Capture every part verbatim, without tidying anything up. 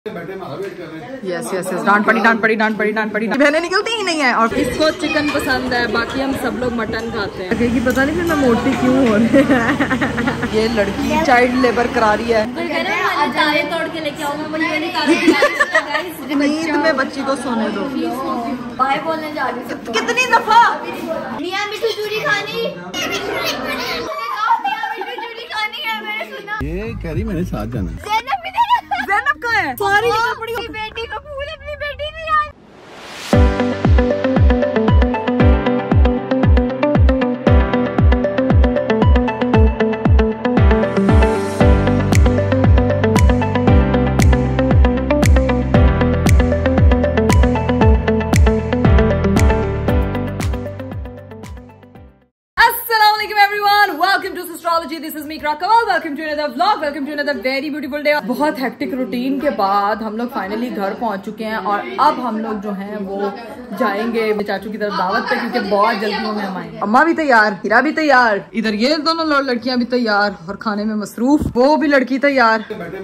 Yes yes yes डांट पड़ी डांट पड़ी डांट पड़ी डांट पड़ी बहनें निकलती ही नहीं है। और इसको चिकन पसंद है, बाकी हम सब लोग मटन खाते हैं। कि पता नहीं फिर मैं मोटी क्यों हो रही है। ये लड़की चाइल्ड लेबर करा रही है। नींद में बच्ची को सोने दो। बाय बोलने जा रही हूँ। कितनी दफा मियां मिठू चूरी खानी ये कह रही मैंने साथ जाना। ज़ैनब कहाँ है? सारी अपनी बेटी को भूल अपनी बेटी नहीं याद। This is me Ikra Kawal. Welcome to another vlog. Welcome to another very beautiful day. बहुत हेक्टिक रूटीन के बाद हम लोग फाइनली घर पहुंच चुके हैं और अब हम लोग जो हैं वो जाएंगे चाचू की तरफ दावत पे, क्योंकि बहुत जल्दी वो मेहमान आएंगे। अम्मा भी तैयार, हीरा भी तैयार, इधर ये दोनों लड़कियां भी तैयार और खाने में मसरूफ। वो भी लड़की तैयार।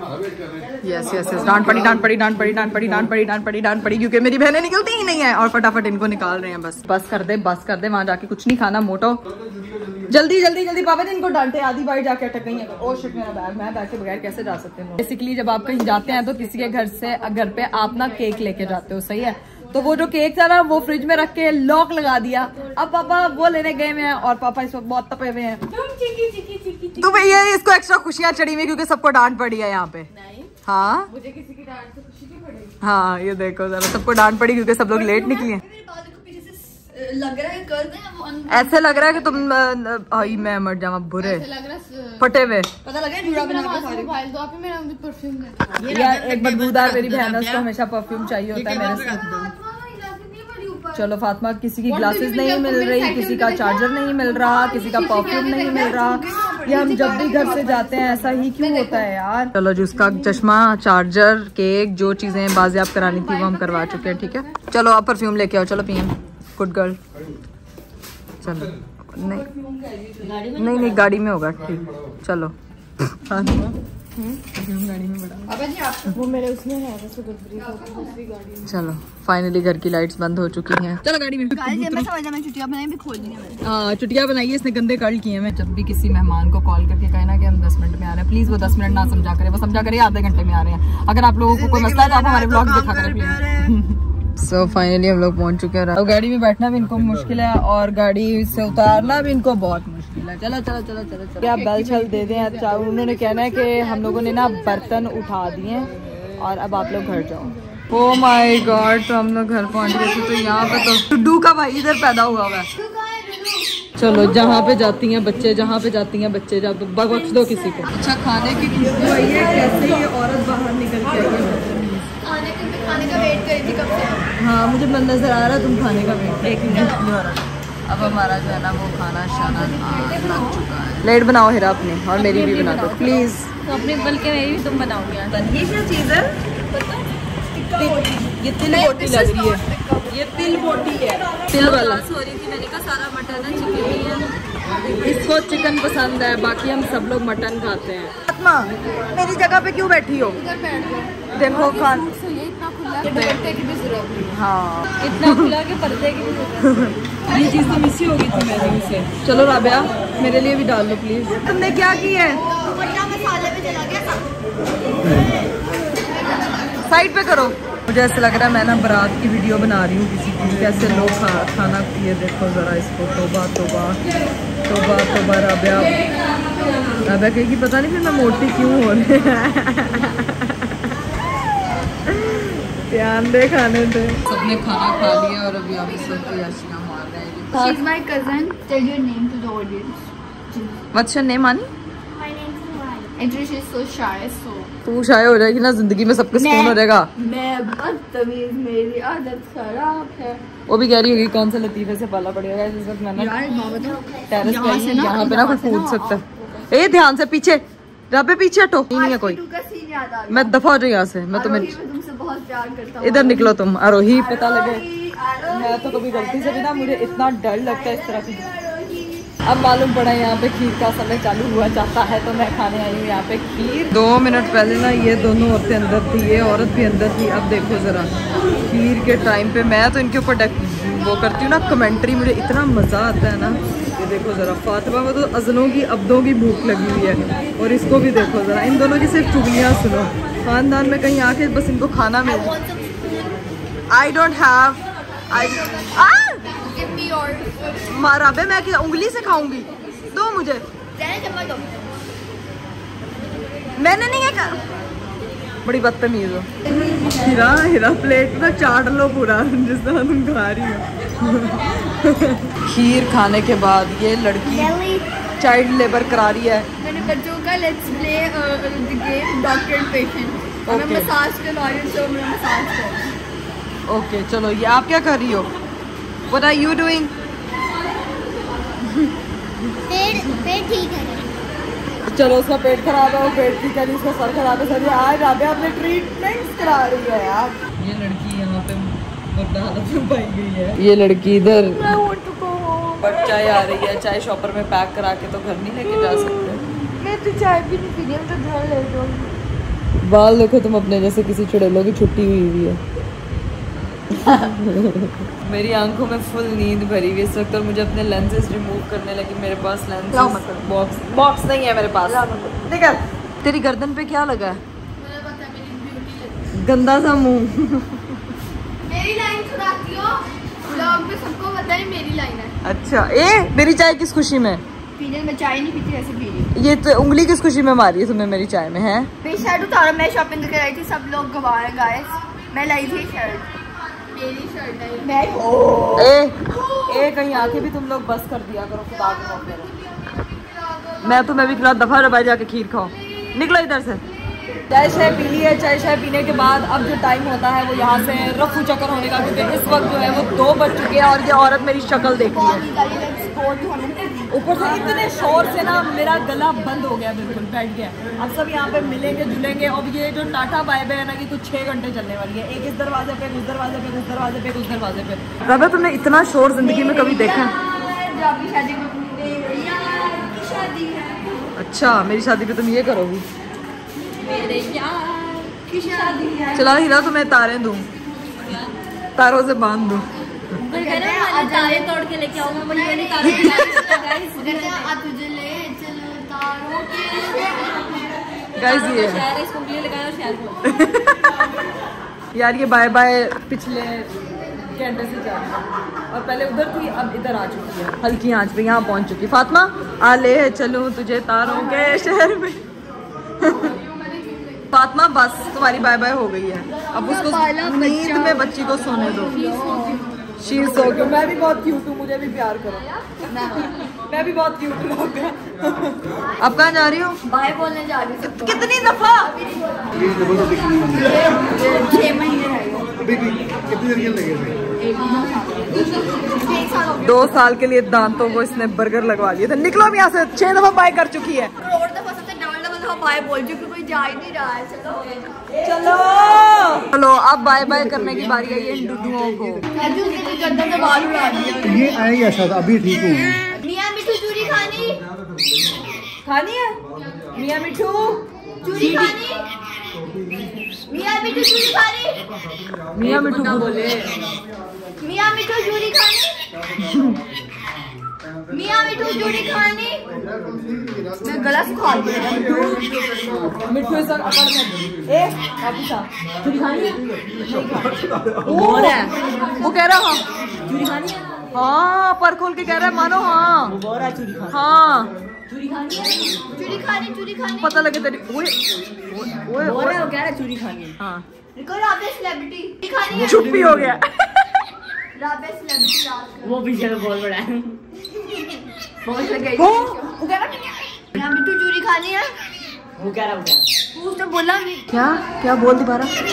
यस यस यस डांट पड़ी डांट पड़ी डांट पड़ी डांट पड़ी डांट पड़ी डांट पड़ी डांट पड़ी क्योंकि मेरी बहनें निकलती ही नहीं है और फटाफट इनको निकाल रहे हैं। बस बस कर दे बस कर दे, वहां जाके कुछ नहीं खाना मोटो। जल्दी जल्दी जल्दी पापा ने इनको डांटे, आधी बाइट जाके अटक गई है। ओ शिट मेरा बैग, मैं बैग के बगैर कैसे जा सकते हैं। बेसिकली जब आप कहीं जाते हैं तो किसी के घर से घर पे आप ना केक लेके जाते हो, सही है। तो वो जो केक था ना वो फ्रिज में रख के लॉक लगा दिया। अब पापा वो लेने गए हुए हैं और पापा इस वक्त बहुत तपे हुए हैं। तो भैया इसको एक्स्ट्रा खुशियां चढ़ी हुई क्योंकि सबको डांट पड़ी है यहाँ पे। हाँ मुझे किसी की डांट से खुशी क्यों पड़ेगी। हाँ ये देखो जरा, सबको डांट पड़ी क्योंकि सब लोग लेट निकली हैं। लग रहा है कर दें वो ऐसे लग रहा है कि तुम आई मैं मर जाऊँ बुरे फटे हुए। पता लगा जुड़ा बना के परफ्यूम यार, एक बदबूदार मेरी बहन है, उसको हमेशा परफ्यूम चाहिए होता है मेरे साथ। चलो फातिमा, किसी की ग्लासेस नहीं मिल रही, किसी का चार्जर नहीं मिल रहा, किसी का परफ्यूम नहीं मिल रहा। ये हम जब भी घर से जाते हैं ऐसा ही क्यों होता है यार। चलो जो उसका चश्मा, चार्जर, केक, जो चीजें बाजियाब करानी थी वो हम करवा चुके हैं। ठीक है चलो आप परफ्यूम लेके आओ। चलो पिए, गुड गर्ल। चलो नहीं नहीं नहीं गाड़ी में होगा। ठीक चलो गाड़ी में बड़ा वो मेरे उसमें है। चलो फाइनली घर की लाइट्स बंद हो चुकी हैं। चलो गाड़ी में। मैं समझा मैं चुटिया बनाई भी खोल दी है। हाँ चुटिया बनाई है इसने, गंदे कर्ल किए हैं। मैं जब भी किसी मेहमान को कॉल करके कहना कि हम दस मिनट में आ रहे हैं, प्लीज वो दस मिनट ना समझा करे, वो समझा करे आधे घंटे में आ रहे हैं। अगर आप लोगों को कोई मसला है तो आप हमारे ब्लॉग देखा करें प्लीज। सो so, फाइनली हम लोग पहुंच चुके हैं। अब गाड़ी में बैठना भी इनको मुश्किल है और गाड़ी से उतारना भी इनको बहुत मुश्किल है। चलो चलो चलो चलो चलो आप बेल छल दे दें। अच्छा उन्होंने कहना है कि हम लोगों ने ना बर्तन उठा दिए और अब आप लोग घर जाओ। ओ माय गॉड, तो हम लोग घर पहुंच गए थे। तो यहाँ पे तो टुड्डू का भाई इधर पैदा हुआ हुआ है। चलो जहाँ पे जाती हैं बच्चे, जहाँ पे जाती हैं बच्चे, जा बख्श दो किसी को। अच्छा खाने की खुशबू आई है, कैसे ये औरत बाहर निकल के आई है। खाने का वेट कर रही थी कब से। हाँ मुझे नजर आ रहा है तुम खाने का वेट। एक मिनट अब हमारा जो है ना वो खाना शाना लग चुका है। प्लेट बनाओ हिरा अपने और मेरी भी बना दो प्लीज। तो अपने बल्कि मेरी भी तुम बनाओगे। ये क्या चीज़ है? ये तिल बोटी लग रही है। ये तिल बोटी है, तिल वाला। सॉरी थी मैंने कहा सारा मटन है, चिकन नहीं है। इसको चिकन पसंद है, बाकी हम सब लोग मटन खाते हैं। फातिमा मेरी जगह पे क्यों बैठी हो? देखो खान हाँ इतना खुला के पर्दे की ये चीज तो मिस ही हो गई थी मेरे से। चलो राबिया मेरे लिए भी डाल लो प्लीज। तुमने क्या की है? मसाले में चला गया। साइड पे करो। मुझे ऐसा लग रहा है मैं ना बारात की वीडियो बना रही हूँ किसी की। कैसे लोग खा, खाना ये देखो जरा इसको। तोबा तोबा तोबा तोबा। राबिया राबिया कहेगी पता नहीं फिर मैं मोटी क्यों हो रही है। ध्यान दे खाने दे। सबने खाना खा लिया और अभी आप सबको याशियां मार रहे हैं। She is my cousin. Tell your name to the audience. What's your name, Ani? My name is Mani. Actually, she is so shy, so. तू शाय हो जाएगी ना, जिंदगी में सबको सुकून हो जाएगा। मैं बदतमीज, मेरी आदत खराब है। वो भी कह रही होगी कौन सा लतीफे से पाला पड़ेगा इस वक्त। मैंने टेरेस पे यहाँ पे ना कोई कूद सकता है। ए ध्यान से पीछे, रबे पीछे हटो। नहीं है कोई, मैं दफा हो जाऊँ यहाँ से। मैं तुम्हें बहुत प्यार करता हूँ। इधर निकलो तुम। आरोही पता लगे मैं तो कभी गलती से भी ना, मुझे इतना डर लगता है इस तरह की। अब मालूम पड़ा यहाँ पे खीर का समय चालू हुआ जाता है, तो मैं खाने आई हूँ यहाँ पे खीर। दो मिनट पहले ना ये दोनों औरतें अंदर थी, ये औरत भी अंदर थी। अब देखो ज़रा खीर के टाइम पे मैं तो इनके ऊपर वो करती हूँ ना कमेंट्री, मुझे इतना मज़ा आता है ना। ये देखो ज़रा फातिमा को तो अज़लों की अब्दों की भूख लगी हुई है, और इसको भी देखो ज़रा, इन दोनों की सिर्फ चुगलियाँ सुनो। ख़ानदान में कहीं आके बस इनको खाना मिल। आई डोंट हैव मारा बे, मैं क्या उंगली से खाऊंगी? दो मुझे, मैंने नहीं है। बड़ी बदतमीज हो। हिरा हिरा प्लेट ना चाट लो पूरा जिस तरह तुम खा रही हो। खीर खाने के बाद ये लड़की चाइल्ड लेबर करा रही है। मैंने बच्चों का let's play the game doctor and patient. मैं मसाज करवा रही हूं, तो मैं मसाज कर रही हूं। ओके चलो, ये आप क्या कर रही हो? What are you doing? पेट पेट ठीक है। चलो उसका पेट खराब है, वो पेट ठीक है, उसका सर खराब है। सर आज आप अपने ट्रीटमेंट्स करा रही है यार। ये लड़की यहाँ पे हालत में पाई गई है। ये लड़की इधर बट चाय आ रही है, चाय शॉपर में पैक करा के तो घर नहीं लेके जा सकते। मैं तो चाय भी नहीं पी रही, तो घर ले जाऊंगी। बाल देखो तुम अपने जैसे किसी चुड़ैलों की छुट्टी हुई हुई है। मेरी आंखों में फुल नींद भरी हुई इस वक्त, और मुझे अपने लेंसेज रिमूव करने लगी। मेरे पास लेंसेज बॉक्स बॉक्स नहीं है मेरे पास। निकल। तेरी गर्दन पे क्या लगा है? गंदा सा मुंह। मेरी लाइन सुनाती हो, ब्लॉग में सबको पता है मेरी लाइन है। अच्छा, ए मेरी चाय किस खुशी में पीने में? चाय नहीं पीती, ऐसे पी रही। ये तो उंगली किस खुशी में मारी है तुमने मेरी चाय में? है शर्ट उतारो, मैं शॉपिंग करके आई थी, सब लोग गवाह हैं गाइस। मैं लाई थी शर्ट, मेरी शर्ट है। मैं ओ ए ए कहीं आके भी तुम लोग बस कर दिया करो खुदा के मौके। मैं तुम्हें भी खिला दफा दफा जाके खीर खाओ। निकलो इधर से। चाय शाय पी ली है। चाय शाय पीने के बाद अब जो टाइम होता है वो यहाँ से रफू चक्कर होने का, क्योंकि इस वक्त जो है वो दो बज चुके हैं और ये औरत मेरी शक्ल देख रही है। ऊपर से इतने शोर से ना मेरा गला बंद हो गया, बिल्कुल बैठ गया। अब सब यहाँ पे मिलेंगे जुलेंगे, और ये जो टाटा बाय बाय है ना कि कुछ छः घंटे चलने वाली है। एक इस दरवाजे पे, उस दरवाजे पे, उस दरवाजे पे, उस दरवाजे पे। रबा तुमने इतना शोर जिंदगी में कभी देखा? अच्छा, मेरी शादी पे तुम ये करोगी? मेरे यार की शादी है। चला हीरा तुम्हें तारे दूं, तारों से बांध दूं। तारे तोड़ के लेके आऊंगा, मुझे नहीं तारों के तुझे ले चलो तारों के। गाइस ये शहर इसको लिए लगाया शहर। यार ये बाय बाय पिछले घंटे से जा रही है, और पहले उधर थी अब इधर आ चुकी है। हल्की आंच पे यहाँ पहुँच चुकी। फातिमा आ ले चलूं तुझे तारों के शहर में। फातिमा बस तुम्हारी बाय बाय हो गई है, अब उसको नींद में बच्ची को सोने दो। She so cute. मैं भी बहुत क्यूट हूँ, मुझे भी प्यार करो। मैं भी बहुत क्यूट हूँ। अब कहाँ जा रही हो? बाय बोलने जा रही हूँ। कितनी दफा? छह महीने रह गए। दो साल के लिए दांतों को इसने बर्गर लगवा लिए थे। निकलो यहाँ से, छह दफा बाय कर चुकी है। बाय बोल चुकी, कोई जा ही नहीं रहा है। चलो चलो चलो, अब बाय बाय करने की बारी आई है इन डुडुओं को। ये आएगी ऐसा, अभी ठीक हूँ। मियां मिठू चूरी खानी खानी है। मियां मिठू चूरी खानी। मियां मिठू चूरी खानी। मियां मिठू बोले। मियां मिठू चूरी खानी। मियां मिठू चूरी खानी। मैं गला सुखा दिया। मिठू से अकड़ में ए वापस आ। चूरी खानी है। वो है, वो कह रहा हाँ चूरी खानी है। हाँ पर खोल के कह रहा है, मानो हाँ वो बोल रहा है चूरी खानी। हाँ चूरी खानी है। चूरी खानी चूरी खानी। पता लगे तेरी। ओए ओए बोल रहा है, वो कह रहा है चूरी खानी है। हाँ देखो राबे सेलिब्रिटी खानी है। चुप भी हो गया। राबे सेलिब्रिटी रात वो पीछे में बोल रहा है। बहुत लग गई। वो कह रहा मियां मिठू चूरी खानी है। वो कह रहा है, उसने बोला नहीं। क्या क्या बोल दी बारा? उसने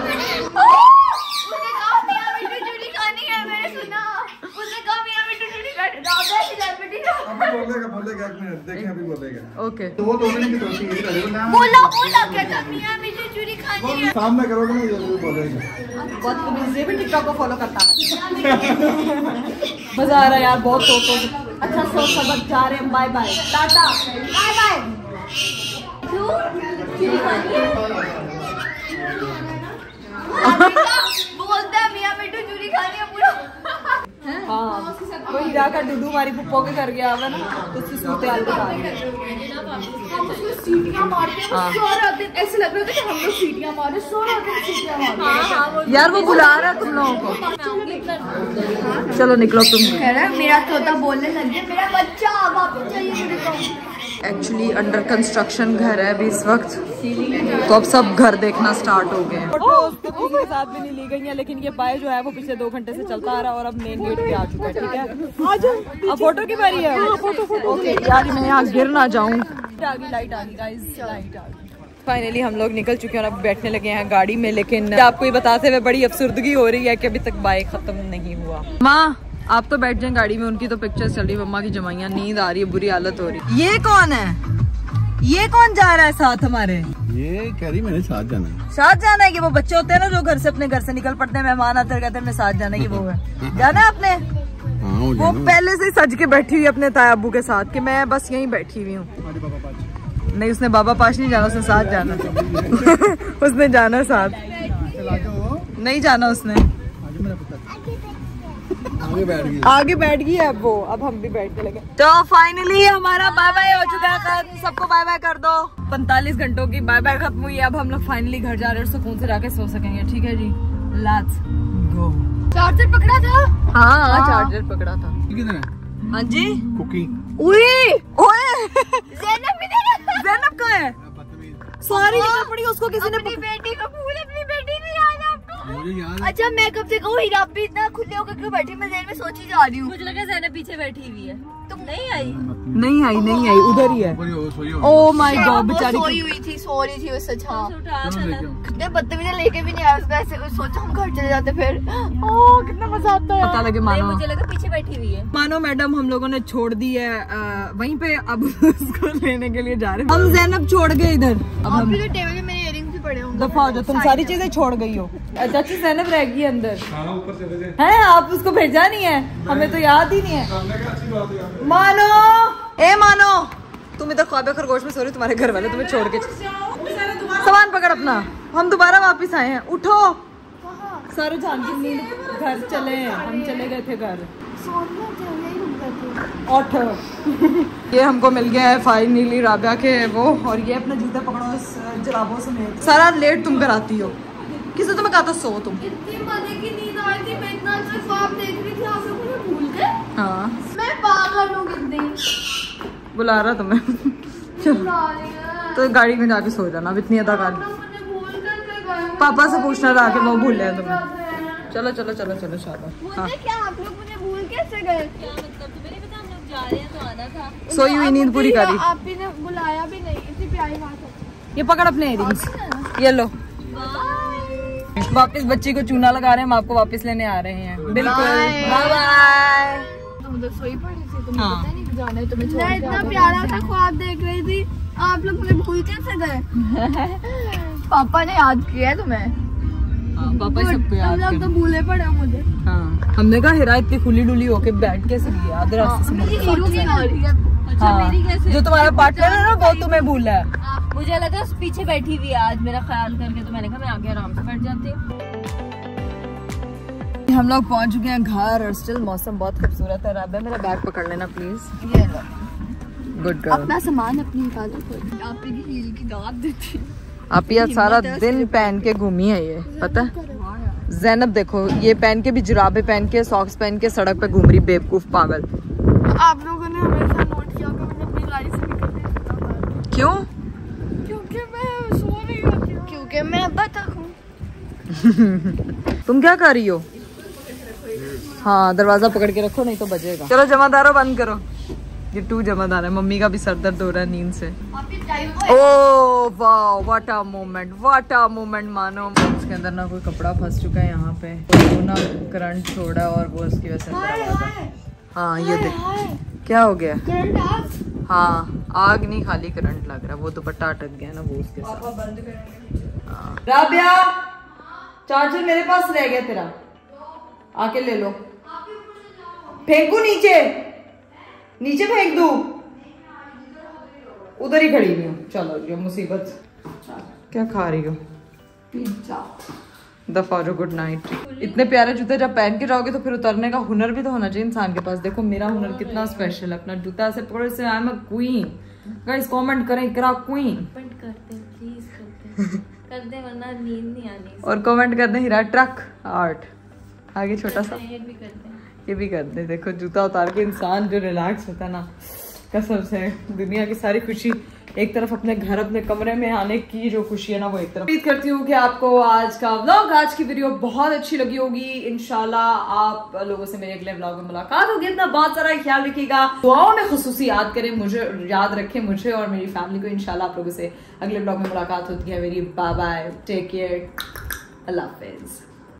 कहा मियां मिठू चूरी खानी है। मैंने सुना उसने कहा मियां मिठू चूरी खानी। राबे सेलिब्रिटी अभी बोलेगा बोलेगा एक मिनट देखें, अभी बोलेगा। ओके तो वो दोनों की दोस्ती है। बोला बोला क्या था? मियां मिठू चूरी खानी है। सामने करोगे ना जरूर बोलेगा। बहुत भी टिकटॉक को फॉलो करता है। मजा आ रहा है यार, बहुत तो, तो अच्छा सो सबक जा रहे हैं, bye bye, tata, bye bye. क्यों बोलते हैं मियां बेटू चूरी खानी है पूरा। हाँ वो हीरा का डूडू हमारी पुप्पो के कर गया है ना, तो उसकी सूते आल बता रही है। सीटियां मारते हैं वो सो रहे होते हैं, ऐसे लग रहा था कि हम लोग सीटियां मारे, सो रहे होते हैं सीटियां मारते हैं। यार वो बुला रहा है तुम लोगों को, चलो निकलो तुम। कह रहा है मेरा तोता बोलने लग गया, मेरा बच्चा वापस चाहिए मेरे को। एक्चुअली अंडर कंस्ट्रक्शन घर है अभी इस वक्त, तो अब सब घर देखना स्टार्ट हो गए हैं। फोटो किसी के साथ भी नहीं ली गई है, लेकिन ये बाय जो है वो पिछले दो घंटे से चलता आ रहा है और अब मेन गेट पे आ चुका है। ठीक है आज अब फोटो की बारी है। फोटो फोटो ओके यार मैं यहाँ गिर ना जाऊँ। आ गई लाइट, आ गई गाइस, लाइट आ गई। फाइनली हम लोग निकल चुके हैं और अब बैठने लगे हैं गाड़ी में, लेकिन आपको ये बताते हुए बड़ी अफसुर्दगी हो रही है कि अभी तक बाय खत्म नहीं हुआ। माँ आप तो बैठ जाएं गाड़ी में, उनकी तो पिक्चर्स चल रही है, मम्मा की जमाइयाँ, नींद आ रही है, बुरी हालत हो रही है। ये कौन है, ये कौन जा रहा है साथ हमारे? ये कह रही मैंने साथ जाना है। साथ जाना है कि वो बच्चे होते हैं ना जो घर से अपने घर से निकल पड़ते हैं, मेहमान आते कहते हैं मैं साथ जाना है, कि वो है जाना है आपने? हाँ, वो, वो पहले से ही सज के बैठी हुई अपने ताया अब्बू के साथ कि मैं बस यहीं बैठी हुई हूँ। नहीं उसने बाबा पास नहीं जाना, उसने साथ जाना उसने जाना साथ, नहीं जाना उसने, आगे बैठ गई आगे बैठ गई है अब वो, अब हम भी बैठने लगे। तो फाइनली हमारा बाय बाय हो चुका है, सबको बाय बाय कर दो। पैंतालीस घंटों की बाय बाय खत्म हुई है, अब हम लोग फाइनली घर जा रहे हैं और सुकून से जाके सो सकेंगे। ठीक है जी, लेट्स गो। चार्जर पकड़ा था? हाँ चार्जर पकड़ा था। किधर है? हाँ जी कुकी। ओए ओए ज़ैनब भी नहीं, ज़ैनब कहाँ है? सॉरी निकल पड़ी उसको किसी ने। अपनी बेटी को भूल, अपनी बेटी नहीं याद आपको? मुझे याद। अच्छा मैं कब से कहूँ हीरा भी इतना खुले होकर क्यों बैठी, मैं ज़हन में सोची जा रही हूँ। मुझे लगा ज़ैनब पीछे बैठी हुई है, तुम नहीं आई? नहीं आई नहीं आई, उधर ही है। ओ माय गॉड बेचारी सोई हुई थी, सो रही थी वो सच। हाँ उठा चला कितने बदतमीज लेके भी नहीं आया उसका, ऐसे सोचा हम घर चले जाते फिर। ओह कितना मजा आता है। पता लगे मानो, मुझे लगा पीछे बैठी हुई है। मानो मैडम हम लोगों ने छोड़ दी है आ, वहीं पे, अब उसको लेने के लिए जा रहे हैं हम। ज़ैनब छोड़ गए इधर, अब हम टेबल में मेरे इयररिंग्स भी पड़े होंगे। दफा हो जाओ, तुम सारी चीजें छोड़ गई हो। चाची ज़ैनब रह गई अंदर है, आप उसको भेजा नहीं है, हमें तो याद ही नहीं है। मानो ए मानो तुम इधर ख्वाबे खरगोश में सो रही, तुम्हारे घर वाले तुम्हें छोड़ के, सामान पकड़ अपना, हम दोबारा वापस आए हैं। उठो सारे जान की नींद, घर चले, हम चले गए थे घर। उठो ये हमको मिल गया है फाइनली राबिया के वो, और ये अपना जूता पकड़ो इस जराबों समेत। सारा लेट तुम कराती हो, किसी तुम्हें कहा था सो तुम। इतनी मजे की नींद आई थी, मैं इतना अच्छा ख्वाब देख रही थी, आप लोग मुझे भूल गए। हाँ मैं पागल हूँ कितनी, बुला रहा तुम्हें बुला रही है। तो गाड़ी में जाके सो जाना, अब इतनी अदाकारी। मुझे भूल कर गए। पापा से पूछना रहा कि वो भूल रहे तुम्हें। चलो चलो चलो चलो शाबाश। हाँ मुझे क्या आप लोग मुझे भूल कैसे गए? क्या मतलब, तुम्हें नहीं पता हम लोग जा रहे हैं तो आना था। सोई हुई नींद पूरी करी। आप भी ने बुलाया भी नहीं, इतनी प्यारी बात है। ये पकड़ अपने इयररिंग्स, ये लो। वापस बच्ची को चूना लगा रहे हैं, हम आपको वापस लेने आ रहे हैं। बिल्कुल बाय बाय। तुम तो सोई पड़ी थी, तुम्हें हाँ। पता नहीं जाना है तुम्हें। मैं इतना प्यारा सा ख्वाब देख रही थी, आप लोग मुझे भूल कैसे गए? पापा ने याद किया है तुम्हें? हाँ, पापा ही सबको याद तुम लोग तो भूले पड़े हो मुझे। हाँ हमने कहा हिरा इतनी खुली डुली होके बैठ कैसे गई आधे रास्ते से मुड़ के। हीरो की आ रही है। अच्छा हाँ, मेरी कैसे? जो तुम्हारा पार्टनर है ना वो तुम्हें भूला है। मुझे लगा पीछे बैठी हुई है आज मेरा ख्याल करके, तो मैंने कहा मैं आगे आराम से बैठ जाती हूँ। हम लोग पहुंच चुके हैं घर और स्टिल मौसम बहुत खूबसूरत है। राबिया मेरा बैग पकड़ लेना प्लीज। ये लो गुड गर्ल। अपना सामान अपनी हिफाजत करो। आप की हील की दाद देती है। आप ये सारा दिन पहन के घूमी है, ये पता है? ज़ैनब देखो ये पहन के भी, जुराबे पहन के, सॉक्स पहन के सड़क पे घूम रही, बेवकूफ पागल। आप लोगों ने हमेशा नोट किया कि मैंने अपनी गाड़ी से निकलने। क्यों? क्योंकि मैं सो रही होती हूँ, क्योंकि मैं बतख हूँ। तुम क्या कर रही हो? हाँ दरवाजा पकड़ के रखो नहीं तो बजेगा। चलो जमादारो बंद करो, ये टू जमादार है। मम्मी का भी सर दर्द हो रहा है नींद से। ओह वाह what a moment, what a moment. मानो उसके अंदर ना कोई कपड़ा फंस चुका है यहाँ पे, वो ना करंट छोड़ा और वो उसकी वजह से दरवाजा। हाँ ये देख क्या हो गया। हाँ आग नहीं खाली करंट लग रहा है, वो दुपट्टा अटक गया ना वो उसके साथ। हाँ राबिया चार्जर मेरे पास रह गया तेरा, आके ले लो। फेंकू नीचे, नीचे फेंक दूं? उधर ही खड़ी हुई हूँ। चलो ये मुसीबत। क्या खा रही हो? पिज्जा। दफा जो गुड नाइट। इतने प्यारे जूते जब पहन के जाओगे तो फिर उतरने का हुनर भी तो होना चाहिए इंसान के पास। देखो मेरा हुनर कितना स्पेशल है, अपना जूता से पकड़ से I am a queen. Guys comment करें इकरा क्वीन। कमेंट करते प्लीज करते कर दे वरना नींद नहीं आनी। और कमेंट कर दे हीरा ट्रक आर्ट आगे छोटा सा ये भी कर दे, ये भी कर दे। देखो जूता उतार के इंसान जो रिलैक्स होता है ना, कसम से दुनिया की सारी खुशी एक तरफ, अपने घर अपने कमरे में आने की जो खुशी है ना वो एक तरफ। उम्मीद करती हूँ कि आपको आज का व्लॉग, आज की वीडियो बहुत अच्छी लगी होगी। इंशाल्लाह आप लोगों से मेरे अगले व्लॉग में मुलाकात होगी। इतना बहुत सारा ख्याल रखिएगा, दुआओं में खुसूसी याद करें मुझे, याद रखें मुझे और मेरी फैमिली को। इंशाल्लाह आप लोगों से अगले व्लॉग में मुलाकात होती है मेरी। बाय बाय, टेक केयर, अल्लाह हाफिज।